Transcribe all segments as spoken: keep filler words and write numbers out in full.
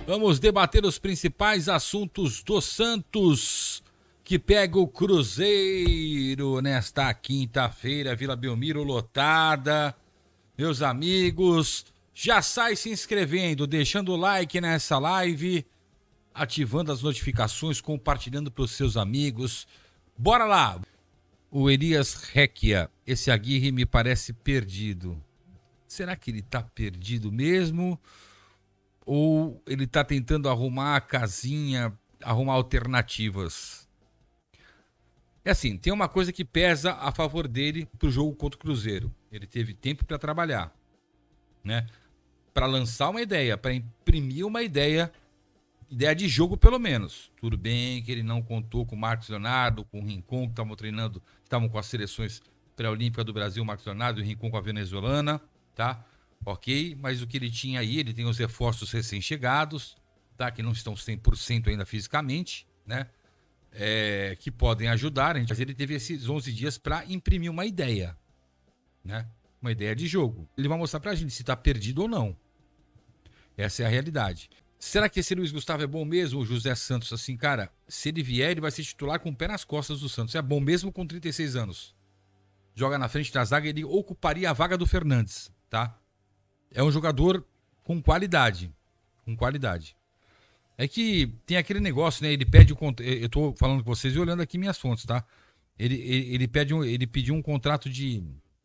Vamos debater os principais assuntos do Santos, que pega o Cruzeiro nesta quinta-feira. Vila Belmiro lotada. Meus amigos, já sai se inscrevendo, deixando o like nessa live, ativando as notificações, compartilhando para os seus amigos. Bora lá! O Elias Requia, esse Aguirre me parece perdido. Será que ele tá perdido mesmo? Ou ele tá tentando arrumar a casinha, arrumar alternativas? É assim, tem uma coisa que pesa a favor dele pro jogo contra o Cruzeiro. Ele teve tempo para trabalhar, né? Para lançar uma ideia, para imprimir uma ideia, ideia de jogo pelo menos. Tudo bem que ele não contou com o Marcos Leonardo, com o Rincon, que estavam treinando, estavam com as seleções pré-olímpicas do Brasil, o Marcos Leonardo e o Rincon com a venezuelana, tá? Ok, mas o que ele tinha aí, ele tem os reforços recém-chegados, tá? Que não estão cem por cento ainda fisicamente, né? É, que podem ajudar, a gente, mas ele teve esses onze dias para imprimir uma ideia, né? Uma ideia de jogo. Ele vai mostrar pra gente se tá perdido ou não. Essa é a realidade. Será que esse Luiz Gustavo é bom mesmo, o José Santos? Assim, cara, se ele vier, ele vai ser titular com o pé nas costas do Santos. É bom mesmo com trinta e seis anos. Joga na frente da zaga, ele ocuparia a vaga do Fernandes, tá? É um jogador com qualidade. Com qualidade. É que tem aquele negócio, né? Ele pede o contrato. Eu tô falando com vocês e olhando aqui minhas fontes, tá? Ele, ele, ele, pede um, ele pediu um contrato de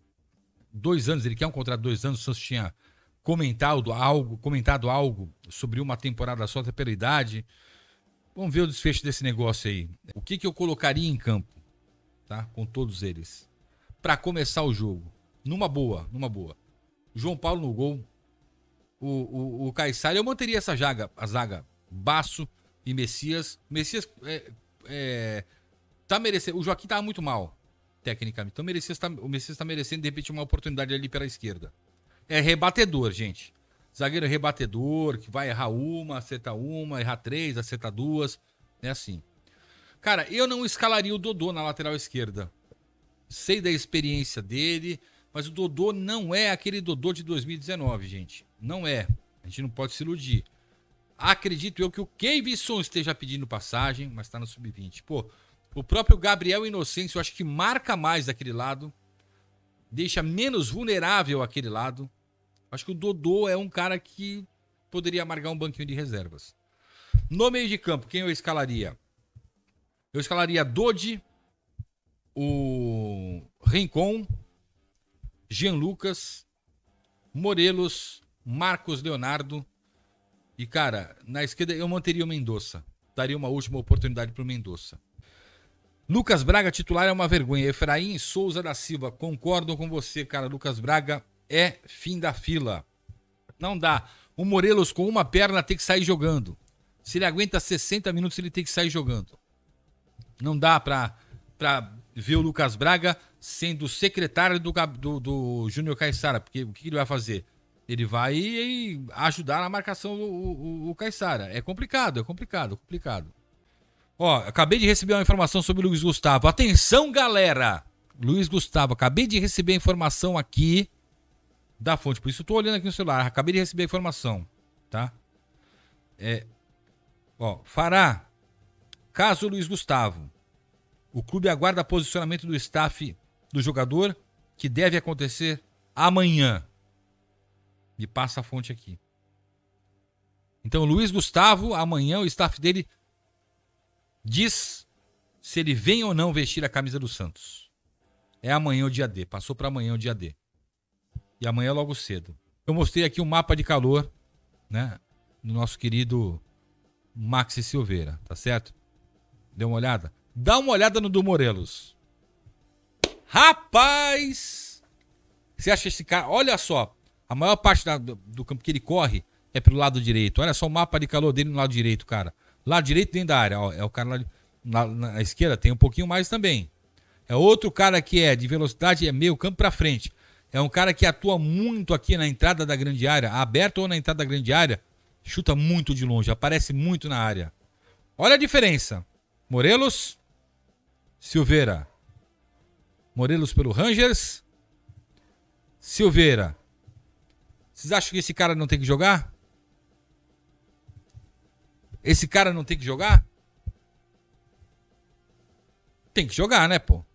dois anos. Ele quer um contrato de dois anos. O Santos tinha comentado algo, comentado algo sobre uma temporada só, até pela idade. Vamos ver o desfecho desse negócio aí. O que, que eu colocaria em campo, tá? Com todos eles. Para começar o jogo. Numa boa, numa boa. João Paulo no gol. O, o, o Caissara, eu manteria essa zaga, a zaga. Basso e Messias. Messias é, é, tá merecendo. O Joaquim tava muito mal, tecnicamente. Então Messias tá, o Messias tá merecendo, de repente, uma oportunidade ali pela esquerda. É rebatedor, gente. Zagueiro rebatedor, que vai errar uma, acertar uma, errar três, acertar duas. É assim. Cara, eu não escalaria o Dodô na lateral esquerda. Sei da experiência dele, mas o Dodô não é aquele Dodô de dois mil e dezenove, gente. Não é. A gente não pode se iludir. Acredito eu que o Kevson esteja pedindo passagem, mas tá no sub vinte. Pô, o próprio Gabriel Inocêncio, eu acho que marca mais daquele lado. Deixa menos vulnerável aquele lado. Acho que o Dodô é um cara que poderia amargar um banquinho de reservas. No meio de campo, quem eu escalaria? Eu escalaria Dodi, o Rincon, Jean Lucas, Morelos, Marcos Leonardo. E, cara, na esquerda eu manteria o Mendonça. Daria uma última oportunidade pro Mendonça. Lucas Braga, titular, é uma vergonha. Efraim Souza da Silva, concordo com você, cara. Lucas Braga é fim da fila. Não dá. O Morelos com uma perna tem que sair jogando. Se ele aguenta sessenta minutos, ele tem que sair jogando. Não dá pra, pra ver o Lucas Braga sendo secretário do, do, do Júnior Caissara. Porque o que ele vai fazer? Ele vai ajudar na marcação do o, o, o Caissara. É complicado, é complicado, complicado. Ó, acabei de receber uma informação sobre o Luiz Gustavo. Atenção, galera! Luiz Gustavo, acabei de receber a informação aqui da fonte. Por isso eu tô olhando aqui no celular. Acabei de receber a informação, tá? É, ó, fará. Caso Luiz Gustavo, o clube aguarda posicionamento do staff do jogador, que deve acontecer amanhã. Me passa a fonte aqui. Então, Luiz Gustavo, amanhã o staff dele diz se ele vem ou não vestir a camisa do Santos. É amanhã o dia D. Passou para amanhã o dia D. E amanhã é logo cedo. Eu mostrei aqui um mapa de calor, né? Do nosso querido Maxi Silveira, tá certo? Deu uma olhada? Dá uma olhada no do Morelos. Rapaz! Você acha esse cara... Olha só. A maior parte da, do, do campo que ele corre é pro lado direito. Olha só o mapa de calor dele no lado direito, cara. Lado direito dentro da área. Ó, é o cara lá de, na, na esquerda, tem um pouquinho mais também. É outro cara que é de velocidade, é meio campo pra frente. É um cara que atua muito aqui na entrada da grande área. Aberto ou na entrada da grande área, chuta muito de longe, aparece muito na área. Olha a diferença. Morelos, Silveira. Morelos pelo Rangers. Silveira. Vocês acham que esse cara não tem que jogar? Esse cara não tem que jogar? Tem que jogar, né, pô?